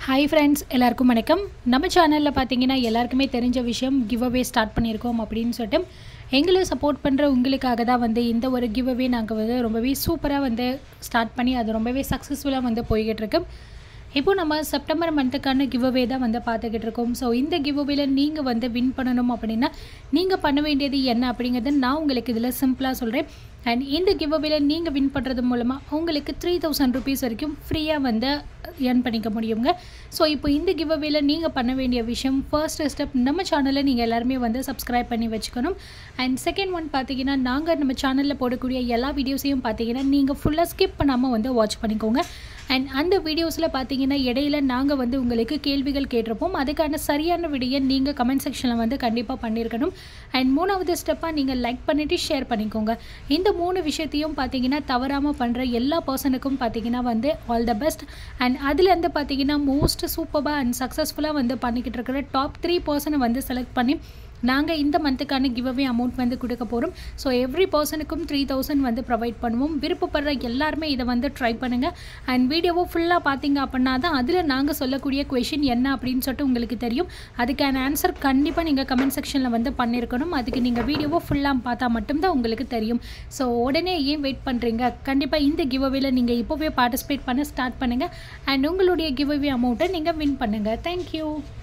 Hi friends, எல்லாருக்கும் வணக்கம். நம்ம சேனல்ல பாத்தீங்கன்னா எல்லாருக்குமே தெரிஞ்ச விஷயம் கிவ் அவே ஸ்டார்ட் பண்ணியிருக்கோம் அப்படினு சொல்லிட்டு எங்களை சப்போர்ட் பண்ற உங்களுக்காக தான் வந்து இந்த ஒரு கிவ் அவே நாங்க வந்து ரொம்பவே சூப்பரா வந்து ஸ்டார்ட் பண்ணி அது ரொம்பவே சக்சஸ்ஃபுல்லா வந்து போயிட்டு இருக்கு. இப்போ நம்ம செப்டம்பர் மந்த்துக்கான கிவ் அவே தான் வந்து பார்த்துக்கிட்டு இருக்கோம். ஸோ இந்த கிவ் அவேல நீங்கள் வந்து வின் பண்ணணும் அப்படின்னா நீங்கள் பண்ண வேண்டியது என்ன அப்படிங்கிறத நான் உங்களுக்கு இதில் சிம்பிளாக சொல்கிறேன். அண்ட் இந்த கிவ் அவேல நீங்கள் வின் பண்ணுறது மூலமாக உங்களுக்கு 3000 rupees வரைக்கும் ஃப்ரீயாக வந்து ஏர்ன் பண்ணிக்க முடியுங்க. ஸோ இப்போ இந்த கிவ் அவேல நீங்கள் பண்ண வேண்டிய விஷயம் ஃபர்ஸ்ட் ஸ்டெப் நம்ம சேனலை நீங்கள் எல்லாருமே வந்து சப்ஸ்கிரைப் பண்ணி வச்சுக்கணும். அண்ட் செகண்ட் ஒன் பார்த்தீங்கன்னா நாங்கள் நம்ம சேனலில் போடக்கூடிய எல்லா வீடியோஸையும் பார்த்தீங்கன்னா நீங்கள் ஃபுல்லாக ஸ்கிப் பண்ணாமல் வந்து வாட்ச் பண்ணிக்கோங்க. அண்ட் அந்த வீடியோஸில் பார்த்தீங்கன்னா இடையில நாங்கள் வந்து உங்களுக்கு கேள்விகள் கேட்டிருப்போம். அதுக்கான சரியான விடையை நீங்கள் கமெண்ட் செக்ஷனில் வந்து கண்டிப்பாக பண்ணியிருக்கணும். அண்ட் மூணாவது ஸ்டெப்பாக நீங்கள் லைக் பண்ணிவிட்டு ஷேர் பண்ணிக்கோங்க. இந்த 3 விஷயத்தையும் பார்த்தீங்கன்னா தவறாமல் பண்ணுற எல்லா பர்சனுக்கும் பார்த்தீங்கன்னா வந்து ஆல் த பெஸ்ட். அண்ட் அதுலேருந்து பார்த்தீங்கன்னா மோஸ்ட் சூப்பராக அண்ட் சக்ஸஸ்ஃபுல்லாக வந்து பண்ணிக்கிட்டு இருக்கிற டாப் 3 பர்சனை வந்து செலக்ட் பண்ணி நாங்கள் இந்த மந்த்துக்கான கிவ் அவே அமௌண்ட் வந்து கொடுக்க போகிறோம். ஸோ எவ்ரி பர்சனுக்கும் 3000 வந்து ப்ரொவைட் பண்ணுவோம். விருப்பப்படுற எல்லாருமே இதை வந்து ட்ரை பண்ணுங்கள். அண்ட் வீடியோவை ஃபுல்லாக பார்த்தீங்க அப்படின்னா தான் அதில் நாங்கள் சொல்லக்கூடிய கொஷின் என்ன அப்படின்னு சொல்லிட்டு உங்களுக்கு தெரியும். அதுக்கான ஆன்சர் கண்டிப்பாக நீங்கள் கமெண்ட் செக்ஷனில் வந்து பண்ணியிருக்கணும். அதுக்கு நீங்கள் வீடியோவை ஃபுல்லாக பார்த்தா மட்டும்தான் உங்களுக்கு தெரியும். ஸோ உடனே ஏன் வெயிட் பண்ணுறீங்க? கண்டிப்பாக இந்த கிவ் அவேல நீங்கள் இப்போவே பார்ட்டிசிபேட் பண்ண ஸ்டார்ட் பண்ணுங்கள். அண்ட் உங்களுடைய கிவ் அவே அமௌண்ட்டை நீங்கள் வின் பண்ணுங்கள். தேங்க்யூ.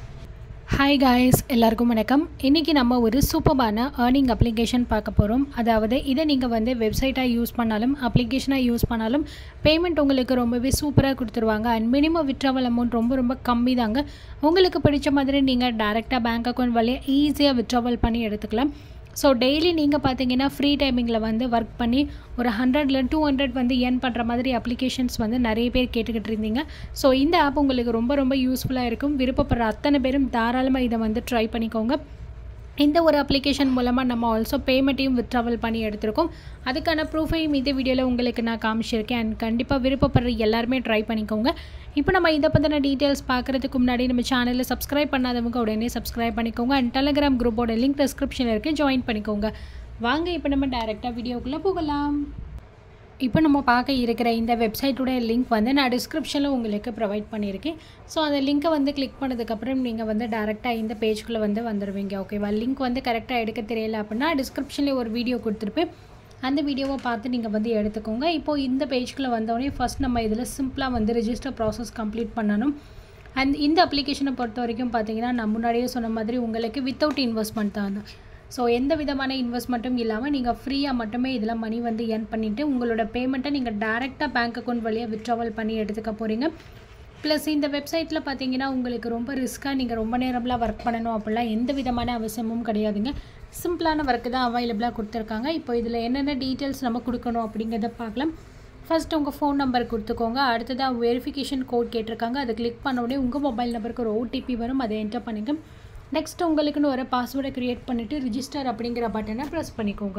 ஹாய் காய்ஸ், எல்லாருக்கும் வணக்கம். இன்றைக்கி நம்ம ஒரு சூப்பரான ஏர்னிங் அப்ளிகேஷன் பார்க்க போகிறோம். அதாவது இதை நீங்கள் வந்து வெப்சைட்டாக யூஸ் பண்ணாலும் அப்ளிகேஷனாக யூஸ் பண்ணாலும் பேமெண்ட் உங்களுக்கு ரொம்பவே சூப்பராக கொடுத்துருவாங்க. அண்ட் மினிமம் வித்ட்ராவல் அமௌண்ட் ரொம்ப கம்மி தாங்க. உங்களுக்கு பிடிச்ச மாதிரி நீங்கள் டேரெக்டாக பேங்க் அக்கௌண்ட் வழியாக ஈஸியாக வித்ட்ராவல் பண்ணி எடுத்துக்கலாம். ஸோ டெய்லி நீங்கள் பார்த்தீங்கன்னா ஃப்ரீ டைமிங்கில் வந்து ஒர்க் பண்ணி ஒரு 100 to 200 வந்து ஏர்ன் பண்ணுற மாதிரி அப்ளிகேஷன்ஸ் வந்து நிறைய பேர் கேட்டுக்கிட்டு இருந்தீங்க. ஸோ இந்த ஆப் உங்களுக்கு ரொம்ப யூஸ்ஃபுல்லாக இருக்கும். விருப்பப்படுற அத்தனை பேரும் தாராளமாக இதை வந்து ட்ரை பண்ணிக்கோங்க. இந்த ஒரு அப்ளிகேஷன் மூலமாக நம்ம ஆல்சோ பேமெண்ட்டையும் வித்ட்ராவல் பண்ணி எடுத்திருக்கோம். அதுக்கான ப்ரூஃபையும் இந்த வீடியோவில் உங்களுக்கு நான் காமிச்சிருக்கேன். அண்ட் கண்டிப்பாக விருப்பப்படுற எல்லாருமே ட்ரை பண்ணிக்கோங்க. இப்போ நம்ம இதை பற்றின டீட்டெயில்ஸ் பார்க்குறதுக்கு முன்னாடி நம்ம சேனலில் சப்ஸ்கிரைப் பண்ணாதவங்க உடனே சப்ஸ்கிரைப் பண்ணிக்கோங்க. அண்ட் டெலகிராம் குரூப்போட லிங்க் டிஸ்கிரிப்ஷனில் இருக்குது, ஜாயின் பண்ணிக்கோங்க. வாங்க இப்போ நம்ம டைரெக்டாக வீடியோக்குள்ளே போகலாம். இப்போ நம்ம பார்க்க இருக்கிற இந்த வெப்சைட்டோட லிங்க் வந்து நான் டிஸ்கிரிப்ஷனில் உங்களுக்கு ப்ரொவைட் பண்ணியிருக்கேன். ஸோ அந்த லிங்க்கை வந்து கிளிக் பண்ணதுக்கப்புறம் நீங்கள் வந்து டேரெக்டாக இந்த பேஜ்குள்ளே வந்து வந்துடுவீங்க. ஓகேவா? லிங்க் வந்து கரெக்டாக எடுக்க தெரியல அப்படின்னா டிஸ்கிரிப்ஷனில் ஒரு வீடியோ கொடுத்துருப்பேன். அந்த வீடியோவை பார்த்து நீங்கள் வந்து எடுத்துக்கோங்க. இப்போது இந்த பேஜ்குள்ளே வந்தோடனே ஃபஸ்ட் நம்ம இதில் சிம்பிளாக வந்து ரெஜிஸ்டர் ப்ராசஸ் கம்ப்ளீட் பண்ணணும். அண்ட் இந்த அப்ளிகேஷனை பொறுத்த வரைக்கும் பார்த்தீங்கன்னா நான் முன்னாடியே சொன்ன மாதிரி உங்களுக்கு வித்தவுட் இன்வெஸ்ட்மெண்ட் தான். ஸோ எந்த விதமான இன்வெஸ்ட்மெண்ட்டும் இல்லாமல் நீங்கள் ஃப்ரீயாக மட்டுமே இதில் மணி வந்து ஏர்ன் பண்ணிவிட்டு உங்களோட பேமெண்ட்டை நீங்கள் டேரெக்டாக பேங்க் அக்கௌண்ட் வழியாக வித்ட்ராவல் பண்ணி எடுத்துக்க போகிறீங்க. ப்ளஸ் இந்த வெப்சைட்டில் பார்த்தீங்கன்னா உங்களுக்கு ரொம்ப ரிஸ்க்காக நீங்கள் ரொம்ப நேரம்லாம் ஒர்க் பண்ணணும் அப்படிலாம் எந்த விதமான அவசியமும் கிடையாதுங்க. சிம்பிளான ஒர்க்கு தான் அவைலபிளாக கொடுத்துருக்காங்க. இப்போ இதில் என்னென்ன டீட்டெயில்ஸ் நம்ம கொடுக்கணும் அப்படிங்கிறத பார்க்கலாம். ஃபஸ்ட் உங்கள் ஃபோன் நம்பர் கொடுத்துக்கோங்க. அடுத்ததாக வெரிஃபிகேஷன் கோட் கேட்டிருக்காங்க. அதை கிளிக் பண்ண உடனே உங்கள் மொபைல் நம்பருக்கு ஒரு OTP வரும், அதை என்டர் பண்ணிங்க. நெக்ஸ்ட் உங்களுக்குன்னு ஒரு பாஸ்வேர்டை க்ரியேட் பண்ணிவிட்டு ரிஜிஸ்டர் அப்படிங்கிற பட்டனை ப்ரெஸ் பண்ணிக்கோங்க.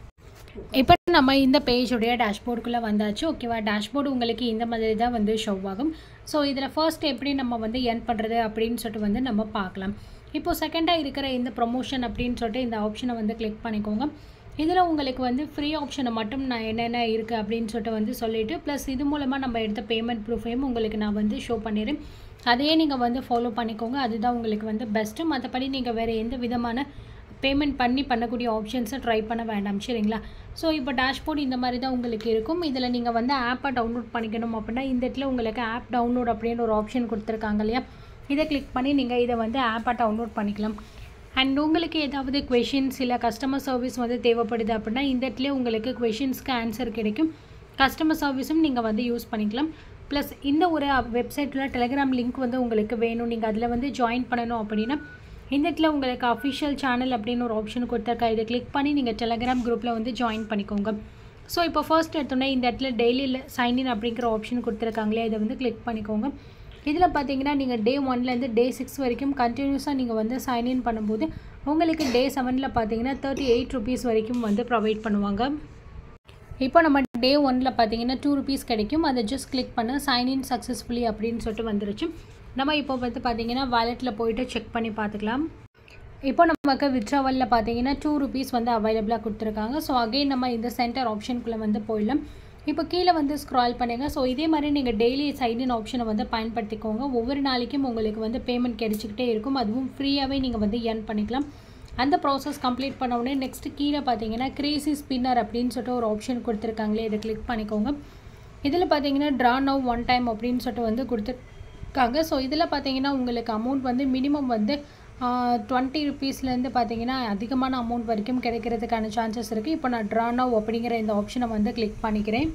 இப்போ நம்ம இந்த பேஜுடைய டேஷ்போர்டுக்குள்ளே வந்தாச்சு. ஓகேவா? டேஷ்போர்டு உங்களுக்கு இந்த மாதிரி தான் வந்து ஷோ ஆகும். ஸோ இதில் ஃபர்ஸ்ட் எப்படி நம்ம வந்து ஏர்ன் பண்ணுறது அப்படின்னு சொல்லிட்டு வந்து நம்ம பார்க்கலாம். இப்போது செகண்டாக இருக்கிற இந்த ப்ரொமோஷன் அப்படின்னு சொல்லிட்டு இந்த ஆப்ஷனை வந்து கிளிக் பண்ணிக்கோங்க. இதில் உங்களுக்கு வந்து ஃப்ரீ ஆப்ஷனை மட்டும் நான் என்னென்ன இருக்குது அப்படின்னு சொல்லிட்டு வந்து சொல்லிவிட்டு ப்ளஸ் இது மூலமாக நம்ம எடுத்த பேமெண்ட் ப்ரூஃபையும் உங்களுக்கு நான் வந்து ஷோ பண்ணிடுறேன். அதையே நீங்கள் வந்து ஃபாலோ பண்ணிக்கோங்க. அதுதான் உங்களுக்கு வந்து பெஸ்ட்டு. மற்றபடி நீங்கள் வேறு எந்த விதமான பேமெண்ட் பண்ணக்கூடிய ஆப்ஷன்ஸை ட்ரை பண்ண வேண்டாம். சரிங்களா? ஸோ இப்போ டேஷ்போர்டு இந்த மாதிரி தான் உங்களுக்கு இருக்கும். இதில் நீங்கள் வந்து ஆப்பை டவுன்லோட் பண்ணிக்கணும் அப்படின்னா இந்த இடத்துல உங்களுக்கு ஆப் டவுன்லோட் அப்படின்னு ஒரு ஆப்ஷன் கொடுத்துருக்காங்க இல்லையா? இதை கிளிக் பண்ணி நீங்கள் இதை வந்து ஆப்பை டவுன்லோட் பண்ணிக்கலாம். அண்ட் உங்களுக்கு ஏதாவது கொஷின்ஸ் இல்லை கஸ்டமர் சர்வீஸ் வந்து தேவைப்படுது அப்படின்னா இந்த இடத்துல உங்களுக்கு கொஷின்ஸ்க்கு ஆன்சர் கிடைக்கும். கஸ்டமர் சர்வீஸும் நீங்கள் வந்து யூஸ் பண்ணிக்கலாம். ப்ளஸ் இந்த ஒரு வெப்சைட்டில் டெலகிராம் லிங்க் வந்து உங்களுக்கு வேணும், நீங்கள் அதில் வந்து ஜாயின் பண்ணணும் அப்படின்னா இந்த இடத்துல உங்களுக்கு அஃபிஷியல் சேனல் அப்படின்னு ஒரு ஆப்ஷன் கொடுத்துருக்கா. இதை கிளிக் பண்ணி நீங்கள் டெலகிராம் குரூப்பில் வந்து ஜாயின் பண்ணிக்கோங்க. ஸோ இப்போ ஃபர்ஸ்ட் எடுத்தோன்னே இந்த இடத்துல டெய்லி சைன்இன் அப்படிங்கிற ஆப்ஷன் கொடுத்துருக்காங்களே, இதை வந்து கிளிக் பண்ணிக்கோங்க. இதில் பார்த்தீங்கன்னா நீங்கள் டே 1லேருந்து டே 6 வரைக்கும் கண்டினியூஸாக நீங்கள் வந்து சைன்இன் பண்ணும்போது உங்களுக்கு டே 7ல் பார்த்தீங்கன்னா 38 rupees வரைக்கும் வந்து ப்ரொவைட் பண்ணுவாங்க. இப்போ நம்ம டே 1ல் பார்த்தீங்கன்னா 2 rupees கிடைக்கும். அதை ஜஸ்ட் கிளிக் பண்ண சைன்இன் சக்ஸஸ்ஃபுல்லி அப்படின்னு சொல்லிட்டு வந்துருச்சு. நம்ம இப்போ வந்து பார்த்தீங்கன்னா வாலெட்டில் போய்ட்டு செக் பண்ணி பார்த்துக்கலாம். இப்போ நமக்கு வித்ட்ராவலில் பார்த்தீங்கன்னா 2 rupees வந்து அவைலபிளாக கொடுத்துருக்காங்க. ஸோ அகைன் நம்ம இந்த சென்டர் ஆப்ஷனுக்குள்ளே வந்து போயிடலாம். இப்போ கீழே வந்து ஸ்க்ரால் பண்ணுங்கள். ஸோ இதே மாதிரி நீங்கள் டெய்லி சைன்இன் ஆப்ஷனை வந்து பயன்படுத்திக்கோங்க. ஒவ்வொரு நாளைக்கும் உங்களுக்கு வந்து பேமெண்ட் கிடைச்சிக்கிட்டே இருக்கும். அதுவும் ஃப்ரீயாகவே நீங்கள் வந்து ஏர்ன் பண்ணிக்கலாம். அந்த ப்ராசஸ் கம்ப்ளீட் பண்ண உடனே நெக்ஸ்ட்டு கீழே பார்த்தீங்கன்னா கிரேசி ஸ்பின்னர் அப்படின்னு சொல்லிட்டு ஒரு ஆப்ஷன் கொடுத்துருக்காங்களே, இதை கிளிக் பண்ணிக்கோங்க. இதில் பார்த்தீங்கன்னா ட்ரா நவ் ஒன் டைம் அப்படின்னு சொல்லிட்டு வந்து கொடுத்துருக்காங்க. ஸோ இதில் பார்த்தீங்கன்னா உங்களுக்கு அமௌண்ட் வந்து மினிமம் வந்து 20 ருபீஸ்லேருந்து பார்த்தீங்கன்னா அதிகமான அமௌண்ட் வரைக்கும் கிடைக்கிறதுக்கான சான்சஸ் இருக்குது. இப்போ நான் ட்ரா நவ் அப்படிங்கிற இந்த ஆப்ஷனை வந்து கிளிக் பண்ணிக்கிறேன்.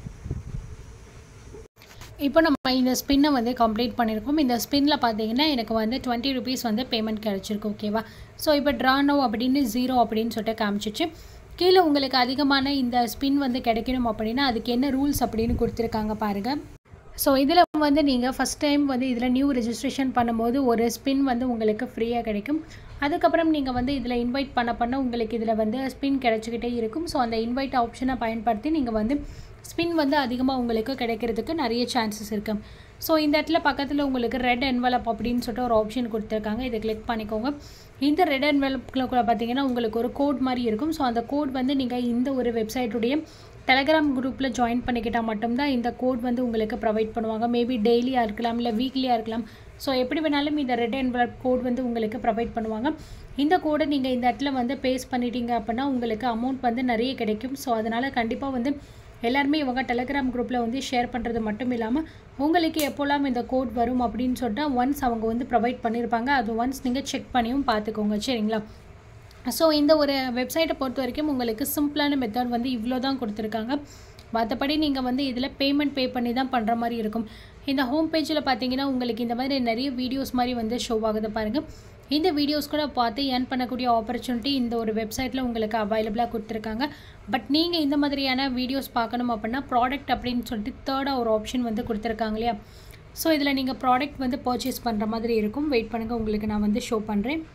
இப்போ நம்ம இந்த ஸ்பின்னை வந்து கம்ப்ளீட் பண்ணியிருக்கோம். இந்த ஸ்பின்னில் பார்த்தீங்கன்னா எனக்கு வந்து 20 ருபீஸ் வந்து பேமெண்ட் கிடச்சிருக்கு. ஓகேவா? ஸோ இப்போ ட்ரா நவ் அப்படின்னு 0 அப்படின்னு சொல்லிட்டு காமிச்சிச்சு. கீழே உங்களுக்கு அதிகமான இந்த ஸ்பின் வந்து கிடைக்கணும் அப்படின்னா அதுக்கு என்ன ரூல்ஸ் அப்படின்னு கொடுத்துருக்காங்க பாருங்கள். ஸோ இதில் வந்து நீங்கள் ஃபஸ்ட் டைம் வந்து இதில் நியூ ரெஜிஸ்ட்ரேஷன் பண்ணும்போது ஒரு ஸ்பின் வந்து உங்களுக்கு ஃப்ரீயாக கிடைக்கும். அதுக்கப்புறம் நீங்கள் வந்து இதில் இன்வைட் பண்ண உங்களுக்கு இதில் வந்து ஸ்பின் கிடச்சிக்கிட்டே இருக்கும். ஸோ அந்த இன்வைட் ஆப்ஷனை பயன்படுத்தி நீங்கள் வந்து ஸ்பின் வந்து அதிகமாக உங்களுக்கு கிடைக்கிறதுக்கு நிறைய சான்சஸ் இருக்குது. ஸோ இந்த இடத்துல பக்கத்தில் உங்களுக்கு ரெட் என்வலப் அப்படின்னு சொல்லிட்டு ஒரு ஆப்ஷன் கொடுத்துருக்காங்க. இதை கிளிக் பண்ணிக்கோங்க. இந்த ரெட் என்வலப்பில் கூட பார்த்தீங்கன்னா உங்களுக்கு ஒரு கோட் மாதிரி இருக்கும். ஸோ அந்த கோட் வந்து நீங்கள் இந்த ஒரு வெப்சைட்டுடைய டெலகிராம் குரூப்பில் ஜாயின் பண்ணிக்கிட்டால் மட்டும்தான் இந்த கோட் வந்து உங்களுக்கு ப்ரொவைட் பண்ணுவாங்க. மேபி டெய்லியாக இருக்கலாம், இல்லை வீக்லியாக இருக்கலாம். ஸோ எப்படி வேணாலும் இந்த ரெட் என்வலப் கோட் வந்து உங்களுக்கு ப்ரொவைட் பண்ணுவாங்க. இந்த கோடை நீங்கள் இந்த இடத்துல வந்து பேஸ்ட் பண்ணிட்டீங்க அப்படின்னா உங்களுக்கு அமௌண்ட் வந்து நிறைய கிடைக்கும். ஸோ அதனால் கண்டிப்பாக வந்து எல்லாருமே இவங்க டெலகிராம் குரூப்பில் வந்து ஷேர் பண்ணுறது மட்டும் இல்லாமல் உங்களுக்கு எப்போல்லாம் இந்த கோட் வரும் அப்படின்னு சொல்லிட்டு ஒன்ஸ் அவங்க வந்து ப்ரொவைட் பண்ணியிருப்பாங்க. அது ஒன்ஸ் நீங்கள் செக் பண்ணியும் பார்த்துக்கோங்க. சரிங்களா? ஸோ இந்த ஒரு வெப்சைட்டை பொறுத்த வரைக்கும் உங்களுக்கு சிம்பிளான மெத்தட் வந்து இவ்வளோ தான் கொடுத்துருக்காங்க. மற்றபடி நீங்கள் வந்து இதில் பேமெண்ட் பே பண்ணி தான் பண்ணுற மாதிரி இருக்கும். இந்த ஹோம் பேஜில் பார்த்தீங்கன்னா உங்களுக்கு இந்த மாதிரி நிறைய வீடியோஸ் மாதிரி வந்து ஷோ ஆகுது பாருங்கள். இந்த வீடியோஸ் கூட பார்த்து ஏர்ன் பண்ணக்கூடிய ஆப்பர்ச்சுனிட்டி இந்த ஒரு வெப்சைட்டில் உங்களுக்கு அவைலபிளாக கொடுத்துருக்காங்க. பட் நீங்கள் இந்த மாதிரியான வீடியோஸ் பார்க்கணும் அப்படின்னா ப்ராடக்ட் அப்படின்னு சொல்லிட்டு தேர்டாக ஒரு ஆப்ஷன் வந்து கொடுத்துருக்காங்க இல்லையா? ஸோ இதில் நீங்கள் ப்ராடக்ட் வந்து பர்ச்சேஸ் பண்ணுற மாதிரி இருக்கும். வெயிட் பண்ணுங்கள், உங்களுக்கு நான் வந்து ஷோ பண்ணுறேன்.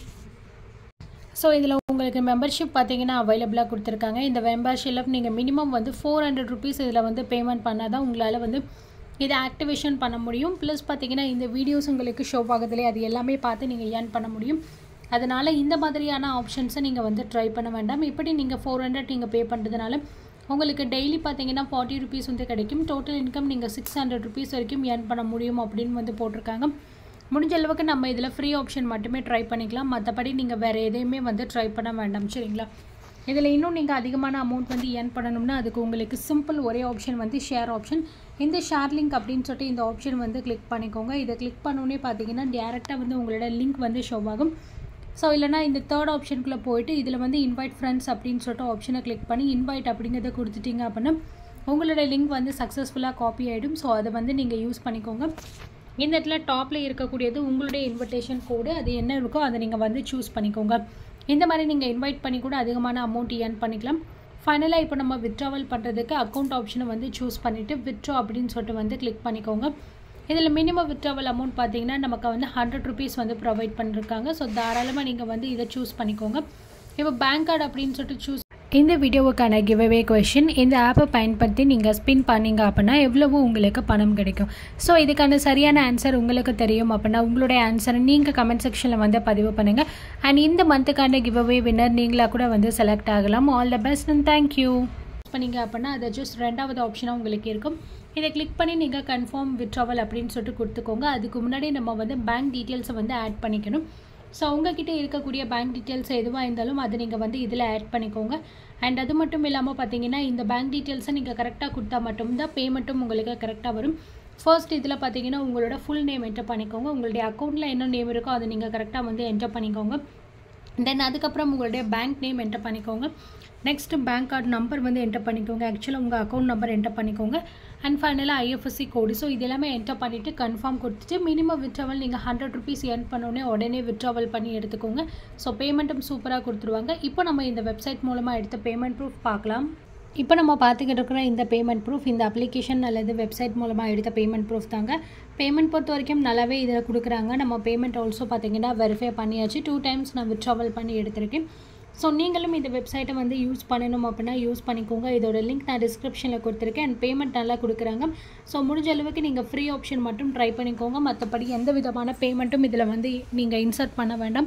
ஸோ இதில் உங்களுக்கு மெம்பர்ஷிப் பார்த்தீங்கன்னா அவைலபிளாக கொடுத்துருக்காங்க. இந்த மெம்பர்ஷிப்பில் நீங்கள் மினிமம் வந்து 400 ருபீஸ் இதில் வந்து பேமெண்ட் பண்ணால் தான் உங்களால் வந்து இதை ஆக்டிவேஷன் பண்ண முடியும். ப்ளஸ் பார்த்தீங்கன்னா இந்த வீடியோஸ் உங்களுக்கு ஷோ ஆகுதுலேயே அது எல்லாமே பார்த்து நீங்கள் ஏர்ன் பண்ண முடியும். அதனால் இந்த மாதிரியான ஆப்ஷன்ஸை நீங்கள் வந்து ட்ரை பண்ண வேண்டாம். இப்படி நீங்கள் 400 நீங்கள் பே பண்ணுறதுனால உங்களுக்கு டெய்லி பார்த்தீங்கன்னா 40 ருபீஸ் வந்து கிடைக்கும். டோட்டல் இன்கம் நீங்கள் 600 ருபீஸ் வரைக்கும் ஏர்ன் பண்ண முடியும் அப்படின்னு வந்து போட்டிருக்காங்க. முடிஞ்ச அளவுக்கு நம்ம இதில் ஃப்ரீ ஆப்ஷன் மட்டுமே ட்ரை பண்ணிக்கலாம். மற்றபடி நீங்கள் வேறு எதையுமே வந்து ட்ரை பண்ண வேண்டாம். சரிங்களா? இதில் இன்னும் நீங்கள் அதிகமான அமௌண்ட் வந்து ஏர்ன் பண்ணணும்னா அதுக்கு உங்களுக்கு சிம்பிள் ஒரே ஆப்ஷன் வந்து ஷேர் ஆப்ஷன். இந்த ஷேர் லிங்க் அப்படின்னு சொல்லிட்டு இந்த ஆப்ஷன் வந்து கிளிக் பண்ணிக்கோங்க. இதை கிளிக் பண்ணோன்னே பார்த்தீங்கன்னா டேரெக்டாக வந்து உங்களோட லிங்க் வந்து ஷோ ஆகும். ஸோ இல்லைனா இந்த தேர்ட் ஆப்ஷனுக்குள்ளே போயிட்டு இதில் வந்து இன்வைட் ஃப்ரெண்ட்ஸ் அப்படின்னு சொல்லிட்டு ஆப்ஷனை கிளிக் பண்ணி இன்வைட் அப்படிங்கிறத கொடுத்துட்டிங்க அப்படின்னா உங்களோட லிங்க் வந்து சக்ஸஸ்ஃபுல்லாக காப்பி ஆகிடும். ஸோ அதை வந்து நீங்கள் யூஸ் பண்ணிக்கோங்க. இந்த இடத்துல டாப்பில் இருக்கக்கூடியது உங்களுடைய இன்விடேஷன் கோடு. அது என்ன இருக்கோ அதை நீங்கள் வந்து சூஸ் பண்ணிக்கோங்க. இந்த மாதிரி நீங்கள் இன்வைட் பண்ணி கூட அதிகமான அமௌண்ட் ஏர்ன் பண்ணிக்கலாம். ஃபைனலாக இப்போ நம்ம வித்ட்ராவல் பண்ணுறதுக்கு அக்கௌண்ட் ஆப்ஷனை வந்து சூஸ் பண்ணிவிட்டு வித்ட்ரா அப்படின்னு சொல்லிட்டு வந்து கிளிக் பண்ணிக்கோங்க. இதில் மினிமம் வித்ட்ராவல் அமௌண்ட் பார்த்தீங்கன்னா நமக்கு வந்து 100 ருபீஸ் வந்து ப்ரொவைட் பண்ணியிருக்காங்க. ஸோ தாராளமாக நீங்கள் வந்து இதை சூஸ் பண்ணிக்கோங்க. இப்போ பேங்க் கார்டு அப்படின்னு சொல்லிட்டு சூஸ். இந்த வீடியோவுக்கான கிவ்அவே கொஷின், இந்த ஆப்பை பயன்படுத்தி நீங்கள் ஸ்பின் பண்ணிங்க அப்படின்னா எவ்வளவு உங்களுக்கு பணம் கிடைக்கும்? ஸோ இதுக்கான சரியான ஆன்சர் உங்களுக்கு தெரியும் அப்படின்னா உங்களுடைய ஆன்சரை நீங்கள் கமெண்ட் செக்ஷனில் வந்து பதிவு பண்ணுங்கள். அண்ட் இந்த மந்த்துக்கான கிவ்அவே வின்னர் நீங்களாக கூட வந்து செலக்ட் ஆகலாம். All the best and thank you. பண்ணிங்க அப்படின்னா அதை ஜஸ்ட் ரெண்டாவது ஆப்ஷனாக உங்களுக்கு இருக்கும். இதை கிளிக் பண்ணி நீங்கள் கன்ஃபார்ம் வித்ட்ராவல் அப்படின்னு சொல்லிட்டு கொடுத்துக்கோங்க. அதுக்கு முன்னாடி நம்ம வந்து பேங்க் டீட்டெயில்ஸை வந்து ஆட் பண்ணிக்கணும். ஸோ உங்ககிட்ட இருக்கக்கூடிய பேங்க் டீட்டெயில்ஸ் எதுவாக இருந்தாலும் அதை நீங்கள் வந்து இதில் ஆட் பண்ணிக்கோங்க. அண்ட் அது மட்டும் இல்லாமல் பார்த்தீங்கன்னா இந்த பேங்க் டீட்டெயில்ஸை நீங்கள் கரெக்டாக கொடுத்தா மட்டும்தான் பேமெண்ட்டும் உங்களுக்கு கரெக்டாக வரும். ஃபர்ஸ்ட் இதில் பார்த்தீங்கன்னா உங்களோட ஃபுல் நேம் என்டர் பண்ணிக்கோங்க. உங்களுடைய அக்கௌண்ட்டில் என்ன நேம் இருக்கோ அதை நீங்கள் கரெக்டாக வந்து என்டர் பண்ணிக்கோங்க. தென் அதுக்கப்புறம் உங்களுடைய பேங்க் நேம் என்டர் பண்ணிக்கோங்க. நெக்ஸ்ட்டு பேங்க் கார்டு நம்பர் வந்து என்டர் பண்ணிக்கோங்க. ஆக்சுவலாக உங்கள் அக்கௌண்ட் நம்பர் என்டர் பண்ணிக்கோங்க. அண்ட் ஃபைனலாக ஐஎஃப்எஸ்சி கோடு. ஸோ இது எல்லாமே என்டர் பண்ணிவிட்டு கன்ஃபார்ம் கொடுத்துட்டு மினிமம் வித்ட்ராவல் நீங்கள் 100 ருபீஸ் ஏர்ன் பண்ணோடனே உடனே வித்ட்ராவல் பண்ணி எடுத்துக்கோங்க. ஸோ பேமெண்ட்டும் சூப்பராக கொடுத்துருவாங்க. இப்போ நம்ம இந்த வெப்சைட் மூலமாக எடுத்த பேமெண்ட் ப்ரூஃப் பார்க்கலாம். இப்போ நம்ம பார்த்துக்கிட்டு இருக்கிற இந்த பேமெண்ட் ப்ரூஃப் இந்த அப்ளிகேஷன் அல்லது வெப்சைட் மூலமாக எடுத்த பேமெண்ட் ப்ரூஃப் தாங்க. பேமெண்ட் பொறுத்த வரைக்கும் நல்லாவே இதில் கொடுக்குறாங்க. நம்ம பேமெண்ட் ஆல்சோ பார்த்தீங்கன்னா வெரிஃபை பண்ணியாச்சு. 2 டைம்ஸ் நான் வித்ட்ராவல் பண்ணி எடுத்திருக்கேன். ஸோ நீங்களும் இந்த வெப்சைட்டை வந்து யூஸ் பண்ணணும் அப்படின்னா யூஸ் பண்ணிக்கோங்க. இதோட லிங்க் நான் டிஸ்கிரிப்ஷனில் கொடுத்துருக்கேன். அண்ட் பேமெண்ட் நல்லா கொடுக்குறாங்க. ஸோ முடிஞ்ச அளவுக்கு நீங்கள் ஃப்ரீ ஆப்ஷன் மட்டும் ட்ரை பண்ணிக்கோங்க. மற்றபடி எந்த விதமான பேமெண்ட்டும் இதில் வந்து நீங்கள் இன்சர்ட் பண்ண வேண்டாம்.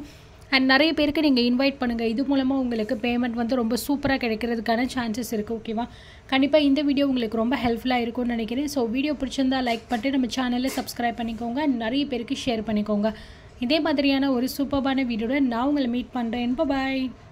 அண்ட் நிறைய பேருக்கு நீங்கள் இன்வைட் பண்ணுங்கள். இது மூலமாக உங்களுக்கு பேமெண்ட் வந்து ரொம்ப சூப்பராக கிடைக்கிறதுக்கான சான்சஸ் இருக்குது. ஓகேவா? கண்டிப்பாக இந்த வீடியோ உங்களுக்கு ரொம்ப ஹெல்ப்ஃபுல்லாக இருக்கும்னு நினைக்கிறேன். ஸோ வீடியோ பிடிச்சிருந்தா லைக் பண்ணிட்டு நம்ம சேனலை சப்ஸ்கிரைப் பண்ணிக்கோங்க. நிறைய பேருக்கு ஷேர் பண்ணிக்கோங்க. இதே மாதிரியான ஒரு சூப்பரான வீடியோட நான் உங்களை மீட் பண்ணுறேன். பாய்.